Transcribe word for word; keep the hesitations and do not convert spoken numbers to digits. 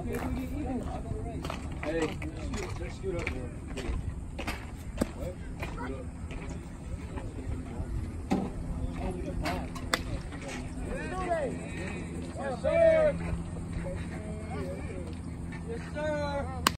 Hey, let's scoot up there. What? Yes, sir. Yes, sir.